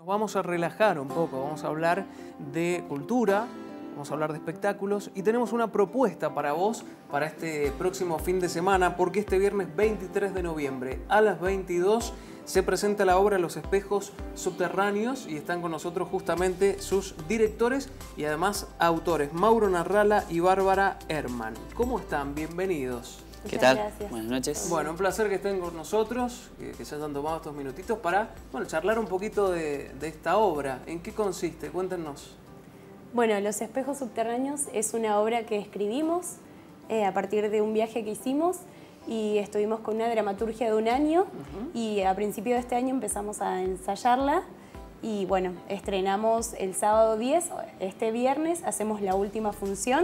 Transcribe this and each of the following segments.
Nos vamos a relajar un poco, vamos a hablar de cultura, vamos a hablar de espectáculos y tenemos una propuesta para vos para este próximo fin de semana, porque este viernes 23 de noviembre a las 22 se presenta la obra Los Espejos Subterráneos y están con nosotros justamente sus directores y además autores, Mauro Narrala y Bárbara Herman. ¿Cómo están? Bienvenidos. ¿Qué tal? Gracias. Buenas noches. Bueno, un placer que estén con nosotros, que se hayan tomado estos minutitos para charlar un poquito de esta obra. ¿En qué consiste? Cuéntenos. Bueno, Los Espejos Subterráneos es una obra que escribimos a partir de un viaje que hicimos y estuvimos con una dramaturgia de un año y a principio de este año empezamos a ensayarla y bueno, estrenamos el sábado 10, este viernes hacemos la última función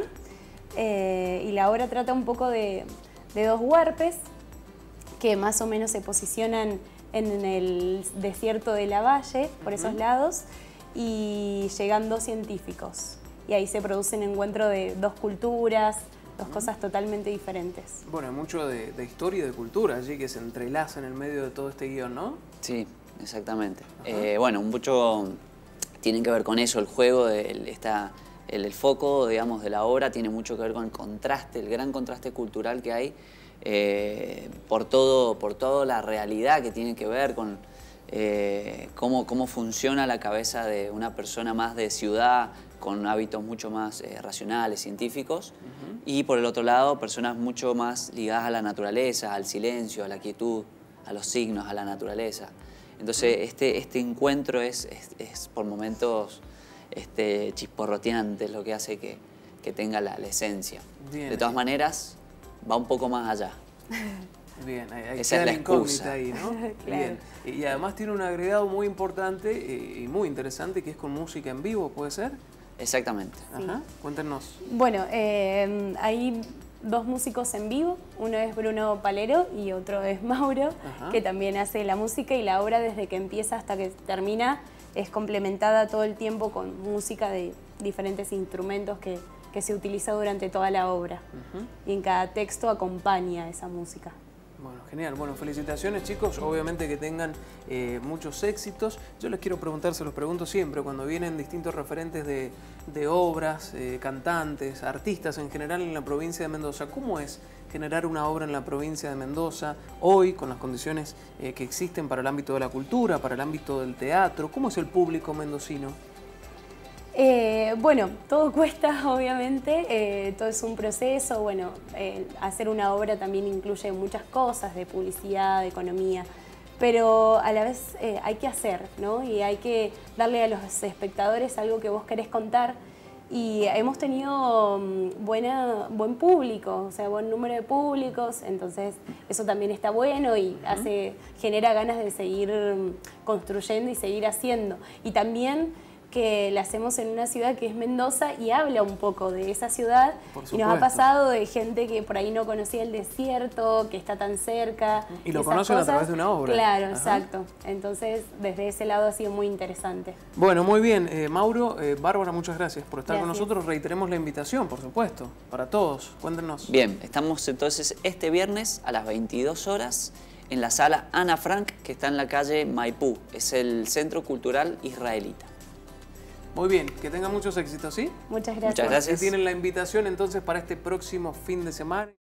y la obra trata un poco de dos huarpes que más o menos se posicionan en el desierto de la Valle, por esos lados, y llegan dos científicos. Y ahí se produce un encuentro de dos culturas, dos cosas totalmente diferentes. Bueno, hay mucho de historia y de cultura allí que se entrelaza en el medio de todo este guión, ¿no? Sí, exactamente. Bueno, mucho tiene que ver con eso, el juego, el foco, digamos, de la obra tiene mucho que ver con el contraste, el gran contraste cultural que hay por toda la realidad que tiene que ver con cómo funciona la cabeza de una persona más de ciudad, con hábitos mucho más racionales, científicos, y por el otro lado, personas mucho más ligadas a la naturaleza, al silencio, a la quietud, a los signos, a la naturaleza. Entonces, este encuentro es por momentos chisporroteante, es lo que hace que tenga la esencia. Bien, de todas maneras, va un poco más allá. Bien, ahí esa queda es la incógnita excusa. ahí, ¿no? Claro. Bien. Y además tiene un agregado muy importante y muy interesante que es con música en vivo, ¿puede ser? Exactamente. Ajá, cuéntenos. Bueno, hay dos músicos en vivo, uno es Bruno Palero y otro es Mauro, que también hace la música y la obra desde que empieza hasta que termina es complementada todo el tiempo con música de diferentes instrumentos que se utiliza durante toda la obra. Y en cada texto acompaña esa música. Bueno, genial. Bueno, felicitaciones, chicos. Obviamente que tengan muchos éxitos. Yo les quiero preguntar, se los pregunto siempre, cuando vienen distintos referentes de obras, cantantes, artistas en general en la provincia de Mendoza, ¿cómo es generar una obra en la provincia de Mendoza hoy, con las condiciones que existen para el ámbito de la cultura, para el ámbito del teatro? ¿Cómo es el público mendocino? Bueno, todo cuesta, obviamente, todo es un proceso. Bueno, hacer una obra también incluye muchas cosas de publicidad, de economía, pero a la vez hay que hacer, ¿no? Y hay que darle a los espectadores algo que vos querés contar. Y hemos tenido buen público, o sea, buen número de públicos, entonces eso también está bueno y genera ganas de seguir construyendo y seguir haciendo. Y también que la hacemos en una ciudad que es Mendoza y habla un poco de esa ciudad. Y nos ha pasado de gente que por ahí no conocía el desierto, que está tan cerca. Y lo conocen a través de una obra. Claro, exacto. Entonces, desde ese lado ha sido muy interesante. Bueno, muy bien. Mauro, Bárbara, muchas gracias por estar con nosotros. Reiteremos la invitación, por supuesto, para todos. Cuéntenos. Bien, estamos entonces este viernes a las 22 horas en la sala Ana Frank, que está en la calle Maipú. Es el Centro Cultural Israelita. Muy bien, que tengan muchos éxitos, ¿sí? Muchas gracias. Muchas gracias. Tienen la invitación entonces para este próximo fin de semana.